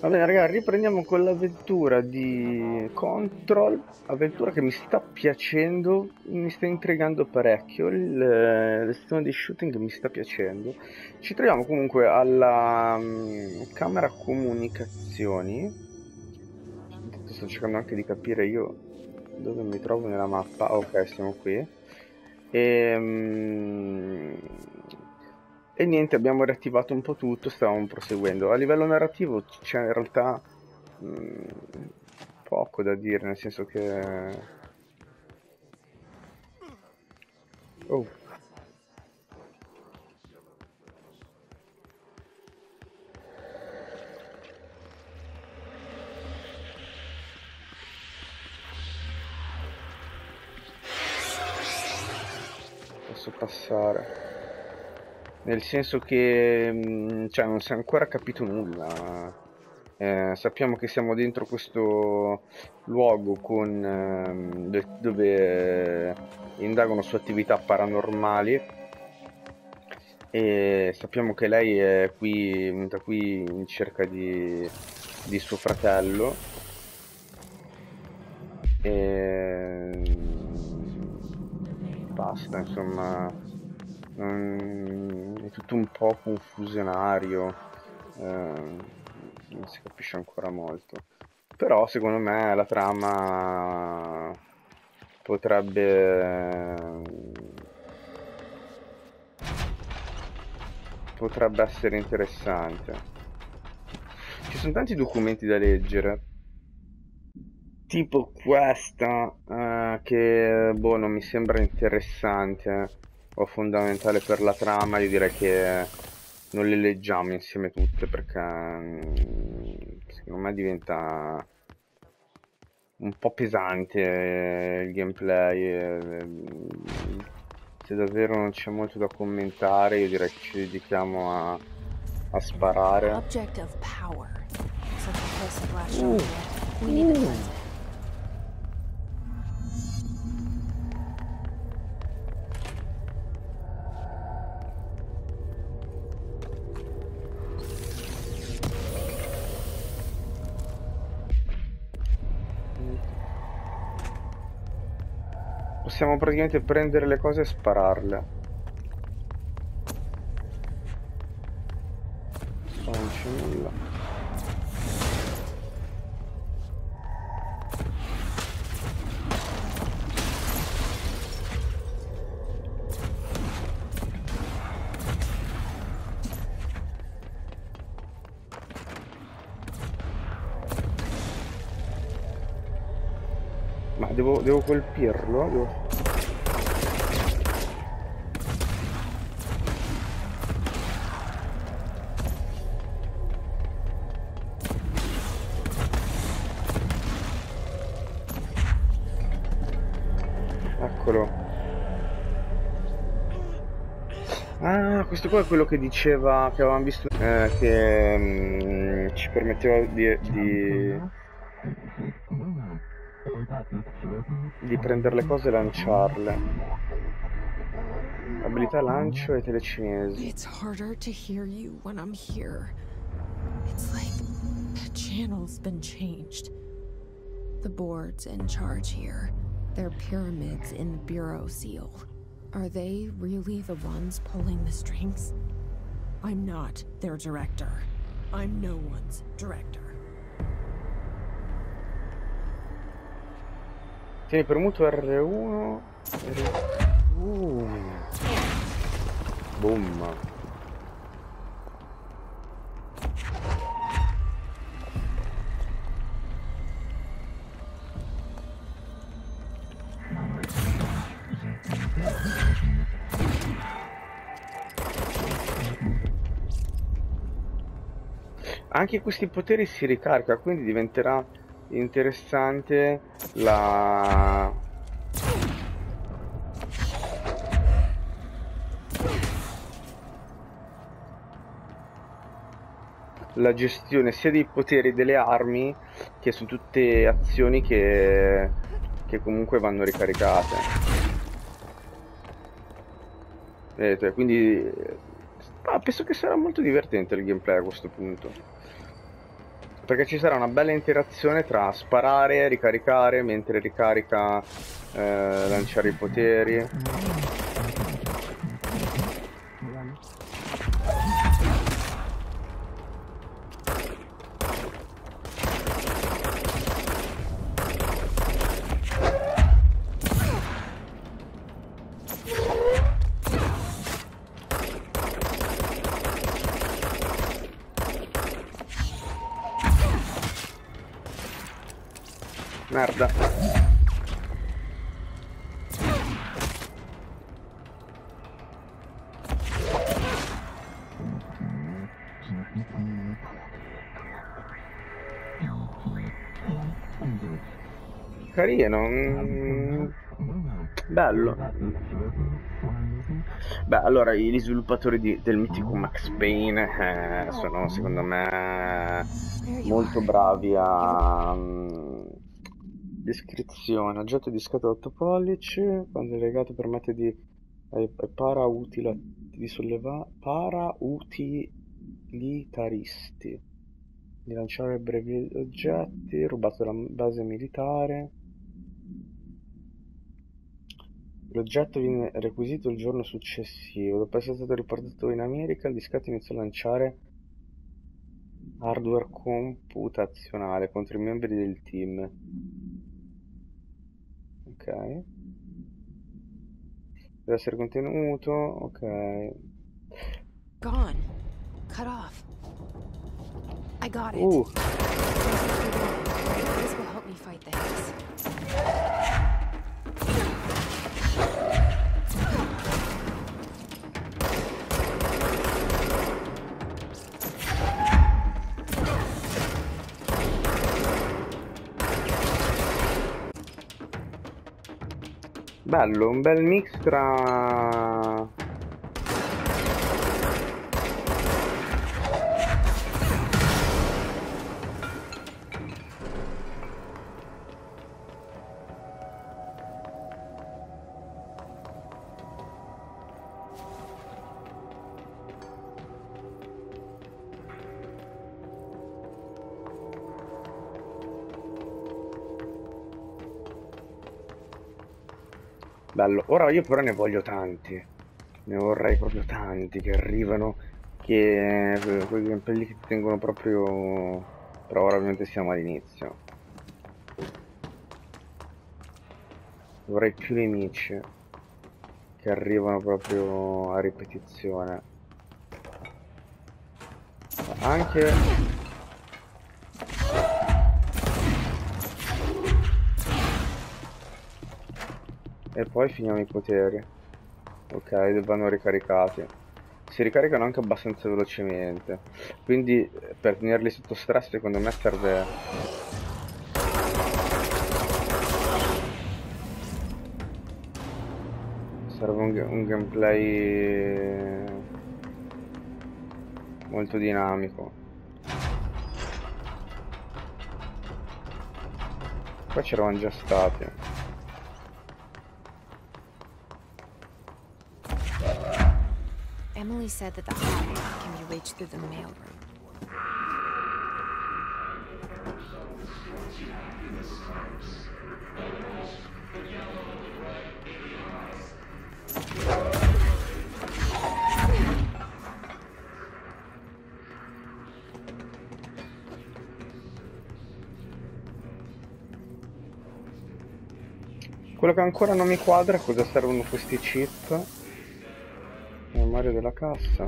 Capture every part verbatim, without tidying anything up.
Va bene, ragazzi, riprendiamo con l'avventura di Control, avventura che mi sta piacendo, mi sta intrigando parecchio, il, eh, il sistema di shooting mi sta piacendo. Ci troviamo comunque alla mm, camera comunicazioni. Intanto sto cercando anche di capire io dove mi trovo nella mappa. Ok, siamo qui. E, mm, e niente, abbiamo riattivato un po' tutto, stavamo proseguendo. A livello narrativo c'è in realtà mm, poco da dire, nel senso che... Oh, posso passare. Nel senso che mm, cioè, non si è ancora capito nulla. Eh, sappiamo che siamo dentro questo luogo con, ehm, de- dove eh, indagano su attività paranormali e sappiamo che lei è qui, venuta qui in cerca di, di suo fratello e basta, insomma, mm, è tutto un po' confusionario, ehm, non si capisce ancora molto. Però secondo me la trama potrebbe potrebbe essere interessante. Ci sono tanti documenti da leggere, tipo questa, eh, che boh, non mi sembra interessante o fondamentale per la trama. Io direi che non le leggiamo insieme tutte perché mm, secondo me diventa un po' pesante eh, il gameplay. eh, Se davvero non c'è molto da commentare, io direi che ci dedichiamo a, a sparare. Object of power. Looks like the place of last Uh, shot. We need to uh. cleanse it. Possiamo praticamente prendere le cose e spararle. Qua non c'è nulla. Ma devo, devo colpirlo? Devo... Eccolo. Ah, questo qua è quello che diceva, che avevamo visto, eh, che mm, ci permetteva di, di, di prendere le cose e lanciarle. Abilità lancio e telecinesi. It's harder to hear you when I'm here. It's like the channel's been changed. The board's in charge here. They're pyramids in the Bureau seal. Are they really the ones pulling the strings? I'm not their director. I'm no one's director. Tieni premuto R uno. R... Uh. Boom. Anche questi poteri si ricarica, quindi diventerà interessante la... la gestione sia dei poteri delle armi che su tutte azioni che, che comunque vanno ricaricate. Vedete, quindi ah, penso che sarà molto divertente il gameplay a questo punto. Perché ci sarà una bella interazione tra sparare, ricaricare, mentre ricarica, eh, lanciare i poteri. Merda. Carino. mm, Bello. Beh, allora, gli sviluppatori di- del mitico Max Payne eh, sono, secondo me, There you molto are. bravi a... mm, descrizione. Oggetto di scatola otto pollici, quando è legato permette di... ai, ai parautila- di sollevare... parautilitaristi di lanciare brevi oggetti, rubato dalla base militare. L'oggetto viene requisito il giorno successivo. Dopo essere stato riportato in America, il discatto inizia a lanciare hardware computazionale contro i membri del team. Ok. Deve essere contenuto. Ok. Gone. Cut off. I got it. Uh, This will help me fight things. bello, un bel mix tra... Bello. Ora io però ne voglio tanti. Ne vorrei proprio tanti che arrivano, che eh, quei gameplay lì che ti tengono proprio... Però ora ovviamente siamo all'inizio. Vorrei più nemici che arrivano proprio a ripetizione. Anche... E poi finiamo i poteri. Ok, vanno ricaricati. Si ricaricano anche abbastanza velocemente. Quindi eh, per tenerli sotto stress secondo me serve... Serve un, ga- un gameplay molto dinamico. Qua c'eravamo già stati. Emily said that the hotline can be reached through the mailroom. Quello che ancora non mi quadra è cosa servono questi chip. Memoria della cassa.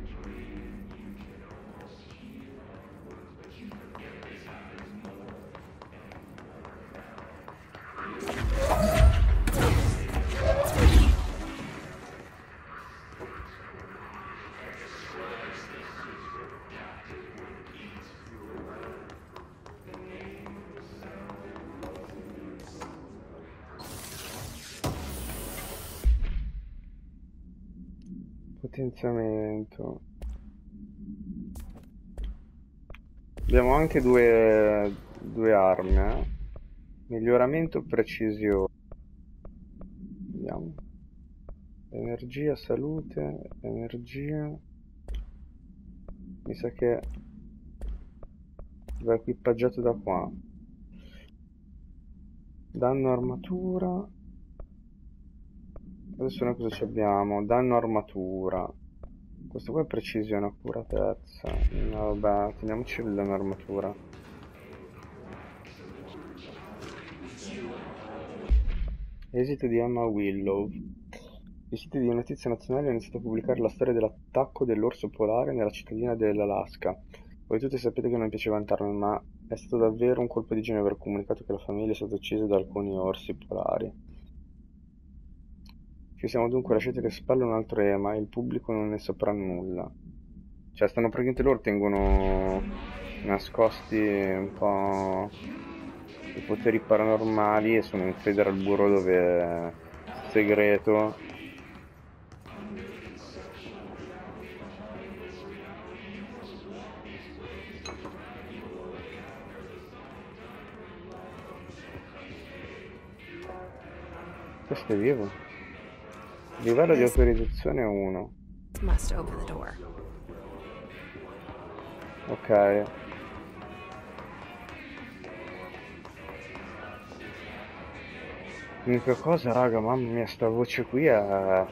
Potenziamento. Abbiamo anche due, due armi, eh. Miglioramento precisione. Vediamo. Energia, salute, energia. Mi sa che va equipaggiato da qua. Danno armatura. Adesso noi cosa ci abbiamo? Danno armatura. Questo qua è precisione, accuratezza. No, vabbè, teniamoci il danno armatura. Esito di Emma Willow. I siti di notizie nazionali hanno iniziato a pubblicare la storia dell'attacco dell'orso polare nella cittadina dell'Alaska. Voi tutti sapete che non piaceva entrarmi, ma è stato davvero un colpo di genio aver comunicato che la famiglia è stata uccisa da alcuni orsi polari. Ci siamo dunque lasciati alle spalle un altro Ema e il pubblico non ne saprà nulla. Cioè, stanno praticamente loro, tengono nascosti un po' i poteri paranormali e sono in Federal Bureau dove è segreto. Questo è vivo. Livello di autorizzazione uno. Must open the door. Ok. L'unica cosa, raga, mamma mia, sta voce qui è...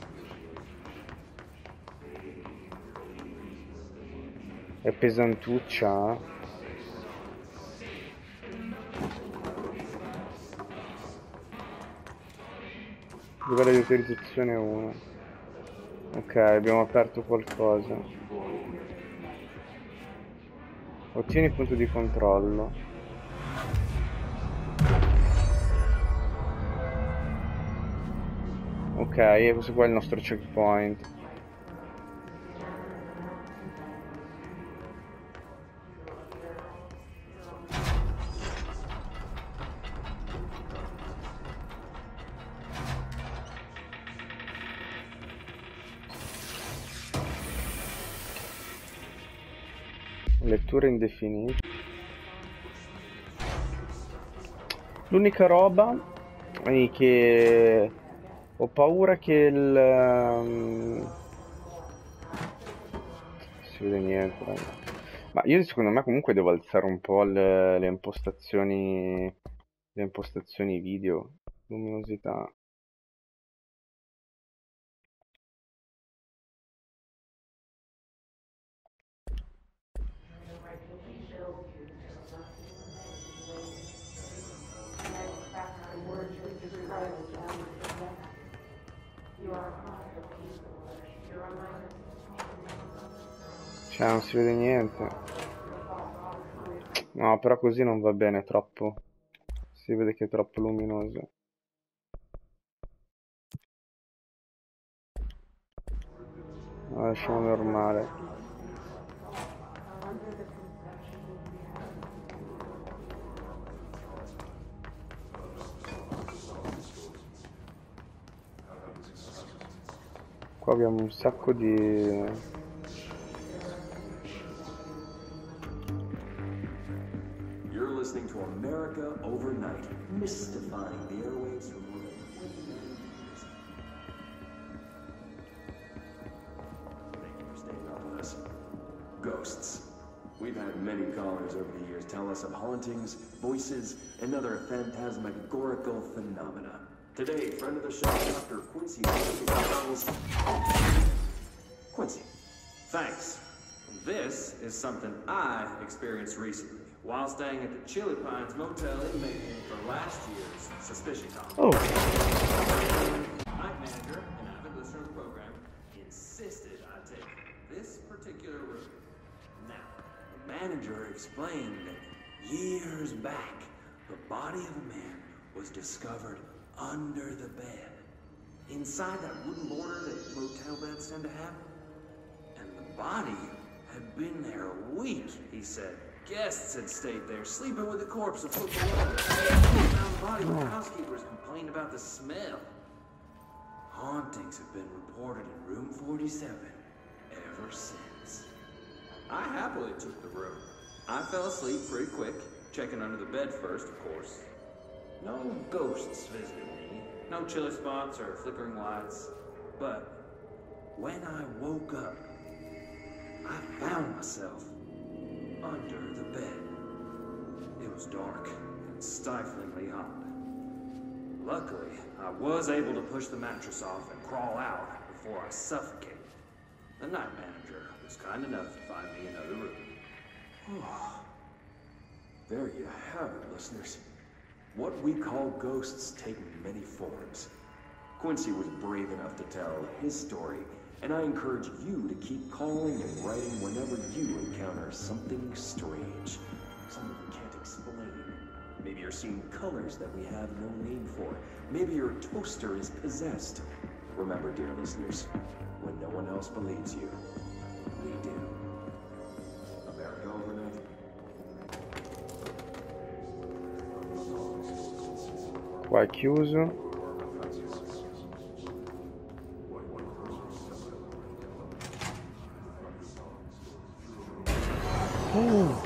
è pesantuccia. Livello di autorizzazione uno. Ok, abbiamo aperto qualcosa. Ottieni punto di controllo. Ok, e questo qua è il nostro checkpoint. Lettura indefinita. L'unica roba è che ho paura che il... Um... si vede niente, raga. Ma io secondo me comunque devo alzare un po' le, le impostazioni le impostazioni video, luminosità. Cioè non si vede niente. No, però così non va bene, troppo. Si vede che è troppo luminoso. No, lasciamo normale. Qua abbiamo un sacco di... Listening to America Overnight, mystifying the airwaves for more than years. Thank you for staying up with us. Ghosts. We've had many callers over the years tell us of hauntings, voices, and other phantasmagorical phenomena. Today, friend of the show, Doctor Quincy tells... Quincy, thanks. This is something I experienced recently while staying at the Chili Pines Motel in Macon for last year's Suspicion Con. Oh. Night manager and avid listener of the program insisted I take this particular room. Now, the manager explained that years back, the body of a man was discovered under the bed, inside that wooden border that motel beds tend to have. And the body had been there a week, he said. Guests had stayed there, sleeping with the corpse of foot below. Found the body when the housekeepers complained about the smell. Hauntings have been reported in room forty-seven ever since. I happily took the room. I fell asleep pretty quick, checking under the bed first, of course. No ghosts visited me, no chilly spots or flickering lights. But when I woke up, I found myself under the bed. was dark and stiflingly hot. Luckily, I was able to push the mattress off and crawl out before I suffocated. The night manager was kind enough to find me another room. There you have it, listeners. What we call ghosts take many forms. Quincy was brave enough to tell his story, and I encourage you to keep calling and writing whenever you encounter something strange, something you can't explain. Maybe you're seeing colors that we have no name for. Maybe your toaster is possessed. Remember, dear listeners, when no one else believes you, we do. America overnight. Qua è chiuso. Oh.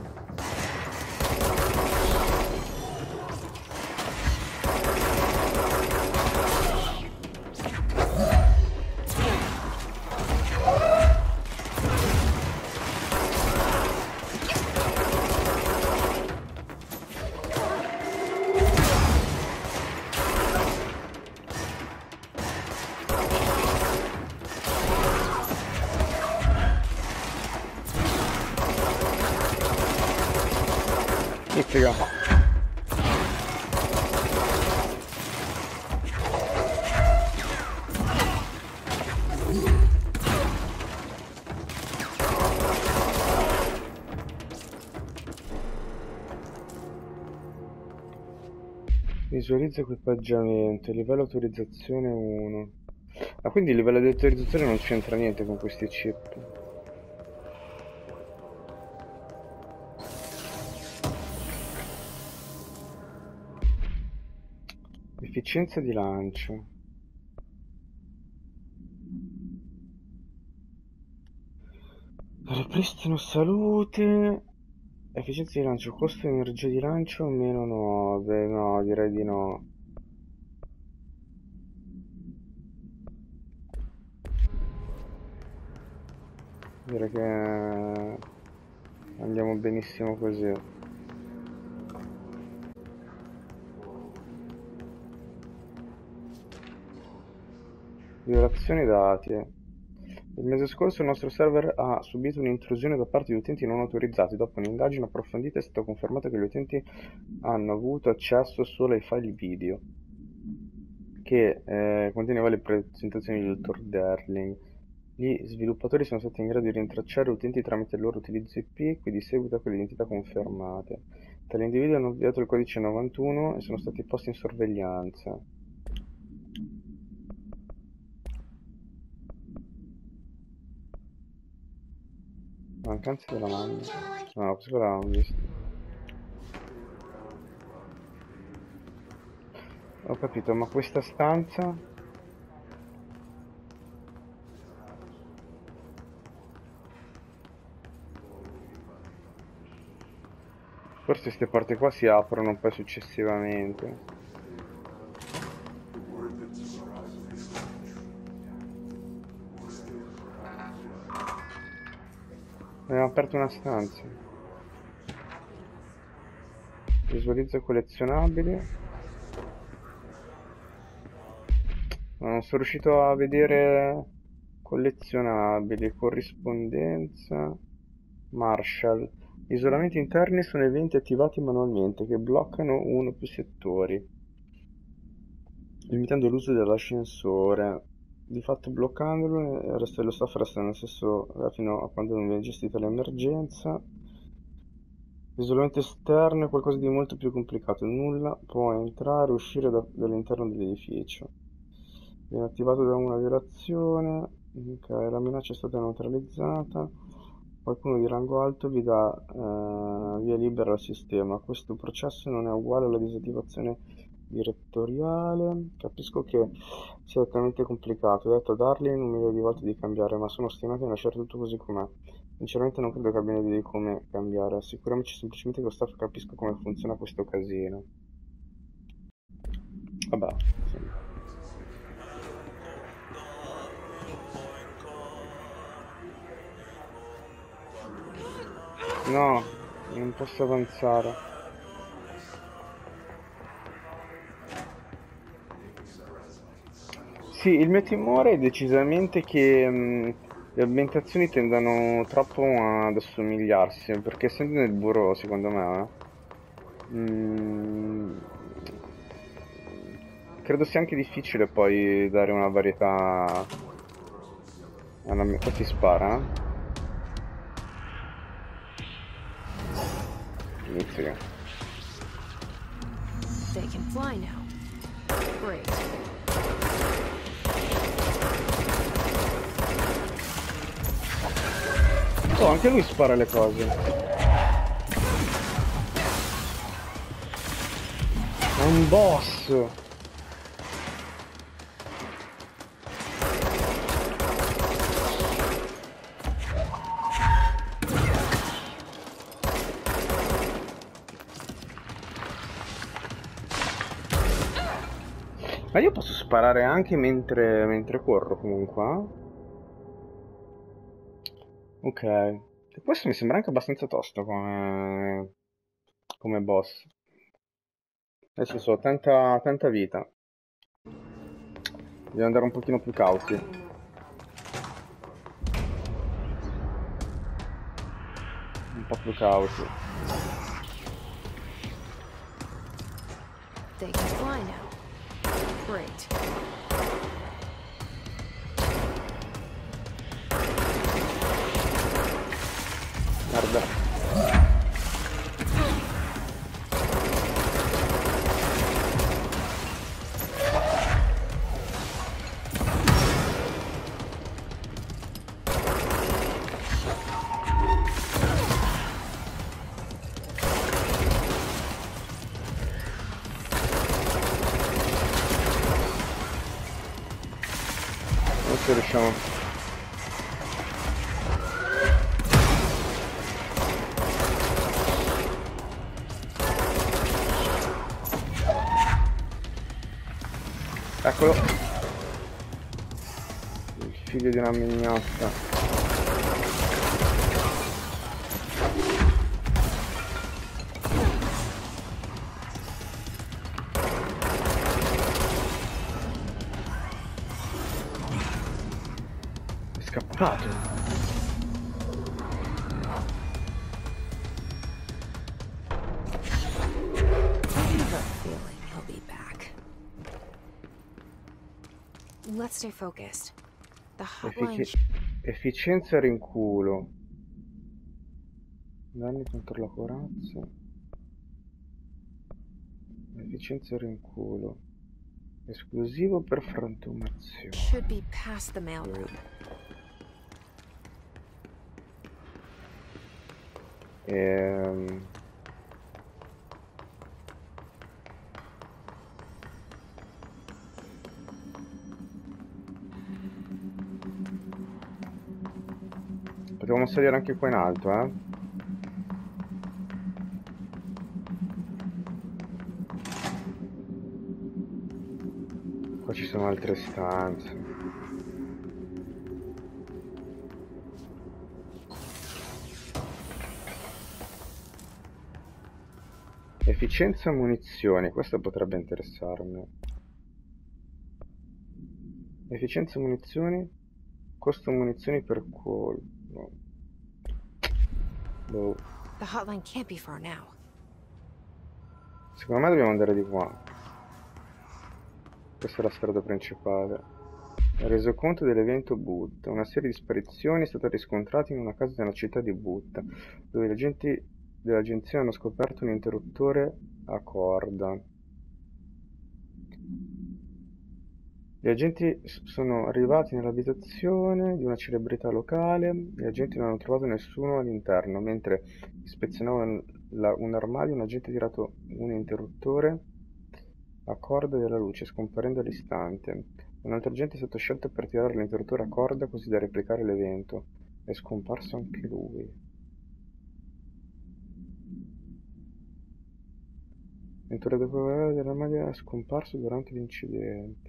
Figa. Visualizza equipaggiamento, livello autorizzazione uno. Ah, quindi il livello di autorizzazione non c'entra niente con questi chip. Efficienza di lancio. Ripristino salute. Efficienza di lancio, costo di energia di lancio meno nove. No, direi di no. Direi che andiamo benissimo così. Violazione dati. Il mese scorso il nostro server ha subito un'intrusione da parte di utenti non autorizzati. Dopo un'indagine approfondita è stato confermato che gli utenti hanno avuto accesso solo ai file video che eh, conteneva le presentazioni del dottor Darling. Gli sviluppatori sono stati in grado di rintracciare utenti tramite il loro utilizzo I P e di seguito a quelle identità confermate. Tali individui hanno avviato il codice novantuno e sono stati posti in sorveglianza. Mancanza della mano. No, questo l'avevamo visto. Ho capito, ma questa stanza... Forse queste porte qua si aprono poi successivamente. Abbiamo aperto una stanza. Visualizza collezionabili. Ma non sono riuscito a vedere collezionabili. Corrispondenza. Marshall. Gli isolamenti interni sono eventi attivati manualmente che bloccano uno o più settori, limitando l'uso dell'ascensore. Di fatto bloccandolo il resto dello staff resta nello stesso fino a quando non viene gestita l'emergenza. L'isolamento esterno è qualcosa di molto più complicato, nulla può entrare o uscire da, dall'interno dell'edificio. Viene attivato da una violazione, okay, la minaccia è stata neutralizzata, qualcuno di rango alto vi dà eh, via libera al sistema. Questo processo non è uguale alla disattivazione direttoriale. Capisco che sia talmente complicato, ho detto a Darling un milione di volte di cambiare, ma sono ostinato a lasciare tutto così com'è. Sinceramente non credo che abbiano idea di come cambiare, assicuriamoci semplicemente che lo staff capisca come funziona questo casino. Vabbè, sì. No, non posso avanzare. Sì, il mio timore è decisamente che mh, le ambientazioni tendano troppo ad assomigliarsi, perché essendo nel burro, secondo me, mh, credo sia anche difficile poi dare una varietà. alla mia- Qua si spara, eh? Inizia. They can fly now. Great. Oh, anche lui spara le cose. È un boss. Ma io posso sparare anche mentre, mentre corro comunque, eh? Ok. E questo mi sembra anche abbastanza tosto come, come boss. Adesso so, tanta, tanta vita. Devo andare un pochino più cauti. Un po' più cauti. They can fly now. Great. Guarda. Non ci riusciamo. Eccolo. Il figlio di una mignotta. È scappato. Feeling he'll be back. Let's stay focused. The hotline. Effici- efficienza rinculo. Danni contro la corazza. Efficienza rinculo. Esclusivo per frantumazione. Should be past the mailroom. Ehm... Potevamo salire anche qua in alto, eh? Qua ci sono altre stanze. Efficienza munizioni, questo potrebbe interessarmi. Efficienza munizioni, costo munizioni per colpo. Boh. The hotline can't be far now. Secondo me dobbiamo andare di qua. Questa è la strada principale. Resoconto dell'evento Buddha. Una serie di sparizioni è stata riscontrata in una casa della città di Buddha, dove gli agenti dell'agenzia hanno scoperto un interruttore a corda. Gli agenti sono arrivati nell'abitazione di una celebrità locale. Gli agenti non hanno trovato nessuno all'interno. Mentre ispezionavano la- un armadio, un agente ha tirato un interruttore a corda della luce, scomparendo all'istante. Un altro agente è stato scelto per tirare l'interruttore a corda così da replicare l'evento. È scomparso anche lui. L'interruttore dopo dell'armadio è scomparso durante l'incidente.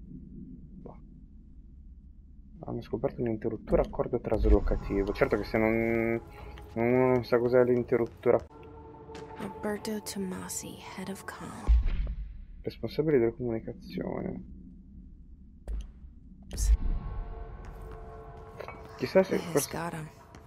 Hanno scoperto un interruttore a corda traslocativo. Certo che se non, uno non sa cos'è l'interruttore a Roberto Tomasi, head of comm. responsabile della comunicazione. Chissà se He's questo... got him.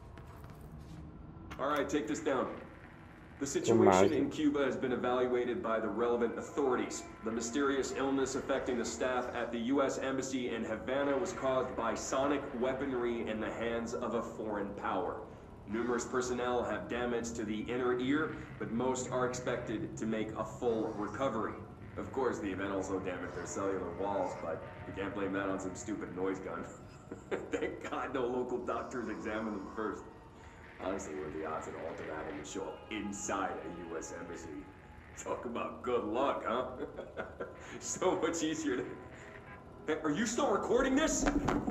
All right, take this down. The situation in Cuba has been evaluated by the relevant authorities. The mysterious illness affecting the staff at the U S Embassy in Havana was caused by sonic weaponry in the hands of a foreign power. Numerous personnel have damage to the inner ear, but most are expected to make a full recovery. Of course, the event also damaged their cellular walls, but you can't blame that on some stupid noise gun. Thank God no local doctors examined them first. Honestly, what are the odds that all of that would show up inside a U S embassy? Talk about good luck, huh? So much easier to... Hey, are you still recording this?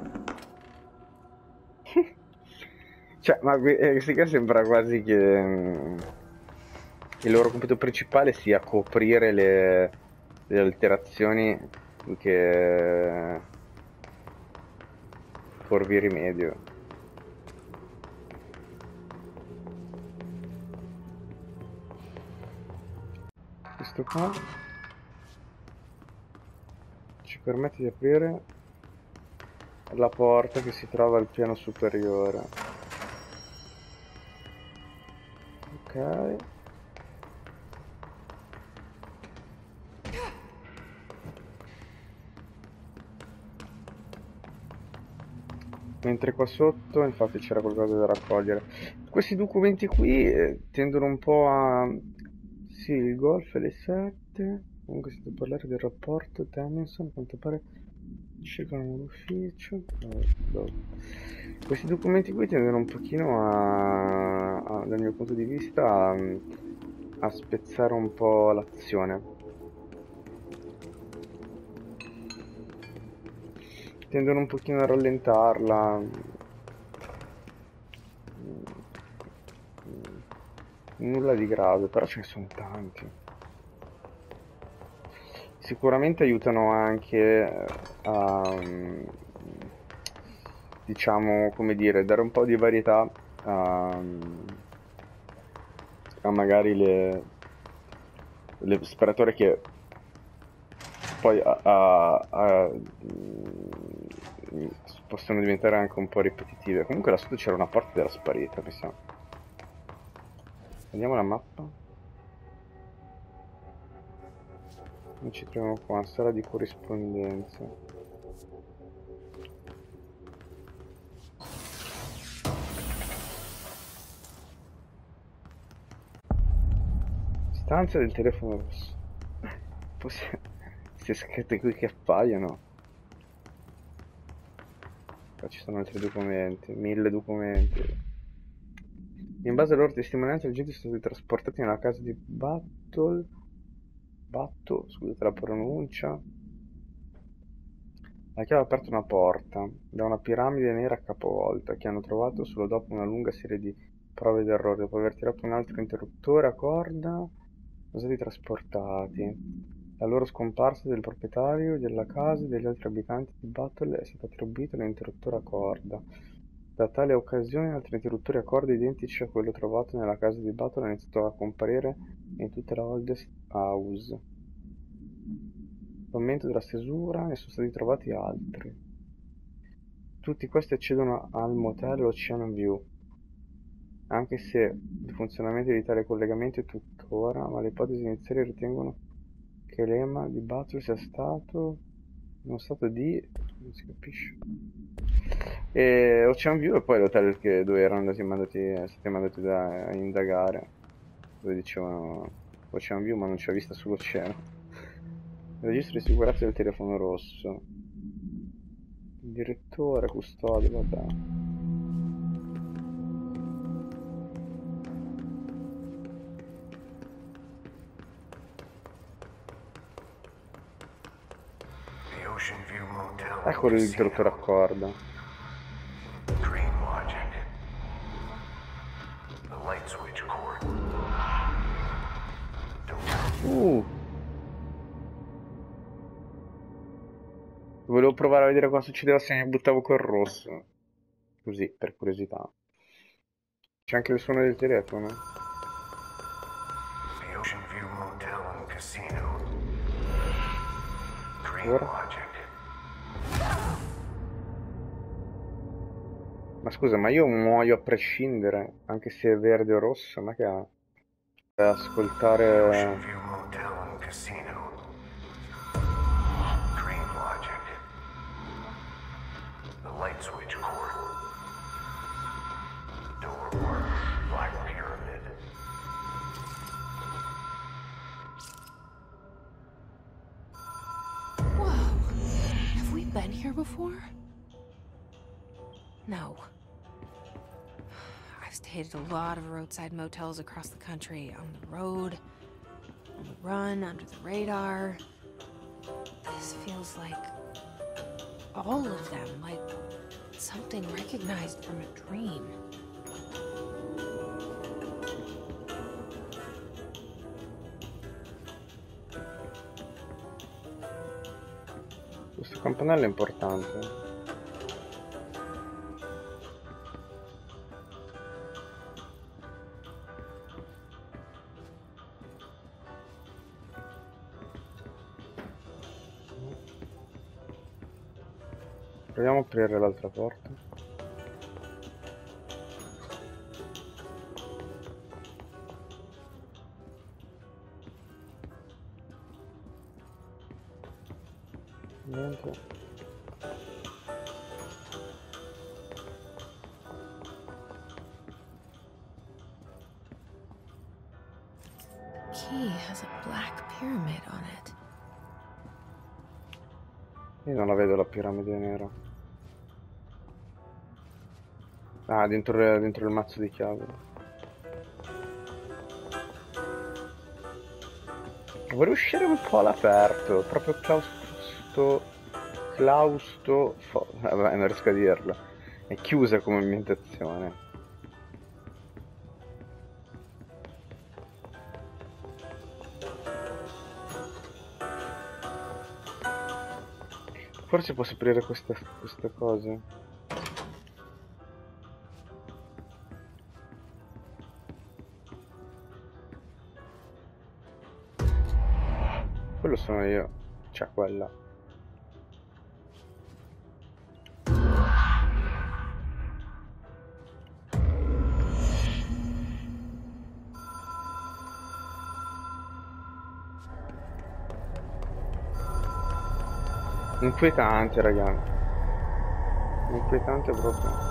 Cioè, ma questi qua sembra quasi che mm, il loro compito principale sia coprire le, le alterazioni che porvi rimedio. Questo qua ci permette di aprire la porta che si trova al piano superiore. Ok. Mentre qua sotto infatti c'era qualcosa da raccogliere. Questi documenti qui eh, tendono un po' a... Sì, il golf e le sette. Comunque si deve parlare del rapporto Tennyson, a quanto pare cercano un ufficio. Questi documenti qui tendono un pochino a, a dal mio punto di vista a, a spezzare un po' l'azione. Tendono un pochino a rallentarla. Nulla di grave, però ce ne sono tanti. Sicuramente aiutano anche a, diciamo, come dire, dare un po' di varietà a, a magari le, le sparatorie che poi a, a, a, possono diventare anche un po' ripetitive. Comunque là sotto c'era una porta della sparita, mi sa. Vediamo la mappa. Noi ci troviamo qua, una sala di corrispondenza. Stanza del telefono rosso. Queste scritte qui che appaiono. Qua ci sono altri documenti, mille documenti. In base alle loro testimonianze, gli agenti sono stati trasportati nella casa di Battle. Batto, scusate la pronuncia. La chiave ha aperto una porta da una piramide nera capovolta che hanno trovato solo dopo una lunga serie di prove ed errori. Dopo aver tirato un altro interruttore a corda, sono stati trasportati. La loro scomparsa del proprietario della casa e degli altri abitanti di Battle è stata attribuita all'interruttore a corda. Da tale occasione altri interruttori a corda identici a quello trovato nella casa di Battle hanno iniziato a comparire in tutta la Oldest House. Al momento della stesura ne sono stati trovati altri. Tutti questi accedono al motel Ocean View, anche se il funzionamento di tale collegamento è tuttora, ma le ipotesi iniziali ritengono che l'E M A di Battle sia stato uno stato di... non si capisce. E Ocean View e poi l'hotel che dove erano andati mandati, stati mandati da, a indagare, dove dicevano Ocean View ma non c'è vista sull'oceano. Il registro di sicurezza del telefono rosso, il direttore, custode, vabbè. Ecco l'interruttore a corda. Uh. Volevo provare a vedere cosa succedeva se mi buttavo col rosso. Così, per curiosità. C'è anche il suono del telefono. Ora. Ma scusa, ma io muoio a prescindere, anche se è verde o rosso, ma che ha? Per ascoltare... Ocean View Motel and Casino. Dream Logic. The light switch cord. Door work. Black Pyramid. Whoa. Have we been here before? No. I've stayed at a lot of roadside motels across the country, on the road, on the run, under the radar. This feels like all of them, like something recognized from a dream. Questo campanello è importante. Proviamo a aprire l'altra porta. Niente. Key has a black pyramid on it. Io non la vedo la piramide nera. Ah, dentro, dentro il mazzo di chiavi. Vorrei uscire un po' all'aperto, proprio claustro... claustro... Vabbè, non riesco a dirlo. È chiusa come ambientazione. Forse posso aprire questa, questa cosa. Quello sono io. Cioè quella. Inquietante, raga. Inquietante proprio.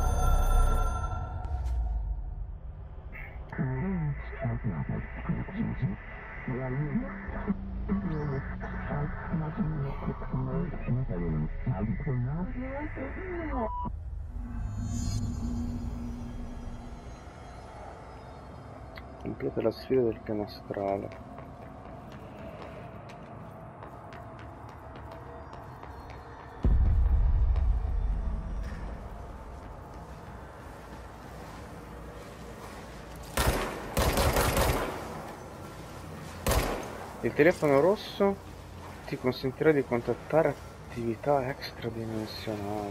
Completa la sfida del piano astrale. Il telefono rosso ti consentirà di contattare attività extradimensionali.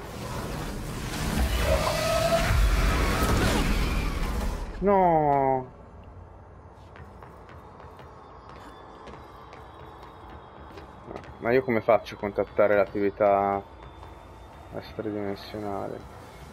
No! Ma io come faccio a contattare l'attività extradimensionale?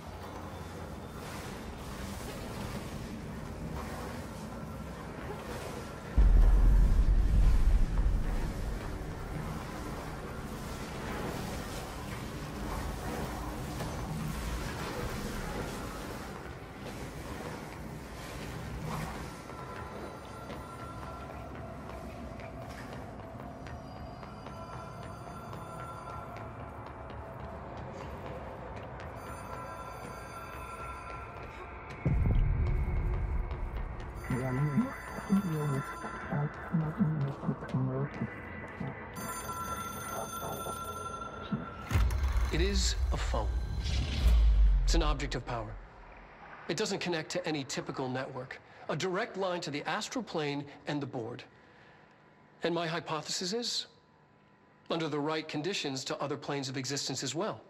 It is a phone. It's an object of power. It doesn't connect to any typical network. A direct line to the astral plane and the board. And my hypothesis is, under the right conditions, to other planes of existence as well.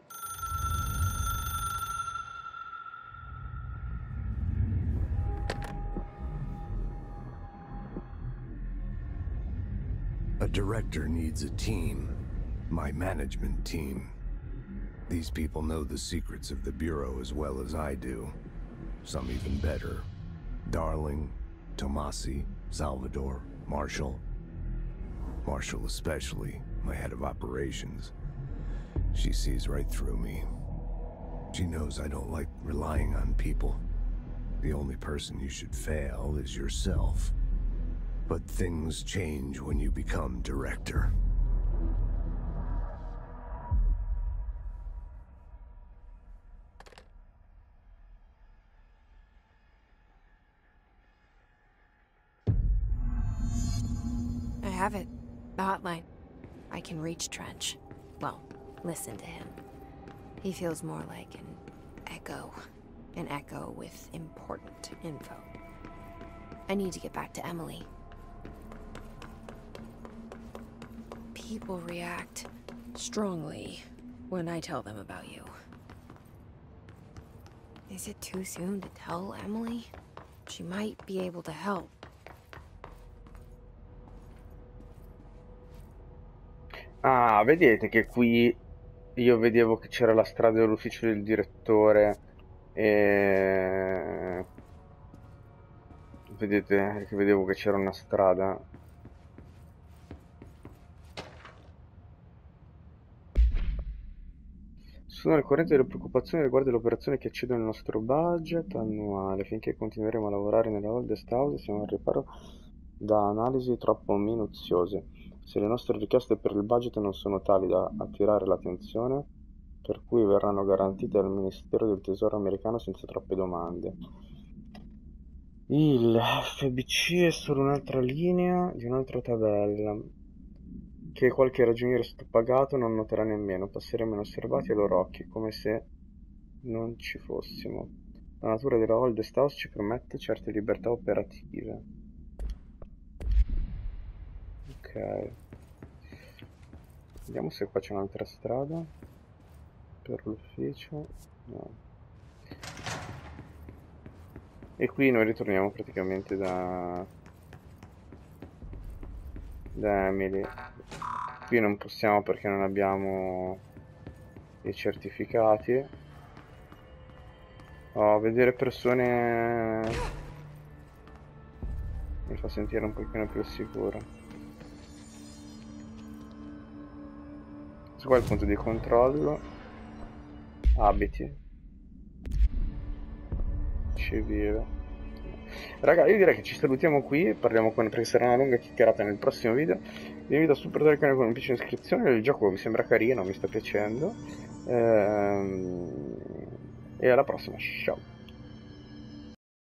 A director needs a team. My management team. These people know the secrets of the Bureau as well as I do. Some even better. Darling, Tomasi, Salvador, Marshall. Marshall especially, my head of operations. She sees right through me. She knows I don't like relying on people. The only person you should fail is yourself. But things change when you become director. I have it. The hotline. I can reach Trench. Well, listen to him. He feels more like an echo. An echo with important info. I need to get back to Emily. People react strongly when I tell them about you. Is it too soon to tell Emily? She might be able to help. Ah, vedete che qui io vedevo che c'era la strada dell'ufficio del direttore e... Vedete che vedevo che c'era una strada. Sono al corrente delle preoccupazioni riguardo le operazioni che eccedono il nostro budget annuale. Finché continueremo a lavorare nella Oldest House siamo al riparo da analisi troppo minuziose. Se le nostre richieste per il budget non sono tali da attirare l'attenzione, per cui verranno garantite dal Ministero del Tesoro americano senza troppe domande. Il F B C è solo un'altra linea di un'altra tabella, che qualche ragioniere sottopagato non noterà nemmeno. Passeremo inosservati ai loro occhi, come se non ci fossimo. La natura della Oldest House ci permette certe libertà operative. Ok. Vediamo se qua c'è un'altra strada per l'ufficio. No. E qui noi ritorniamo praticamente da da Emily. Qui non possiamo perché non abbiamo i certificati. Oh, vedere persone mi fa sentire un pochino più sicuro. Questo qua è il punto di controllo. Abiti. Civile. Raga, io direi che ci salutiamo qui, parliamo con, perché sarà una lunga chiacchierata nel prossimo video. Vi invito a supportare il canale con un piccolo iscrizione, il gioco mi sembra carino, mi sta piacendo. Ehm... E alla prossima, ciao!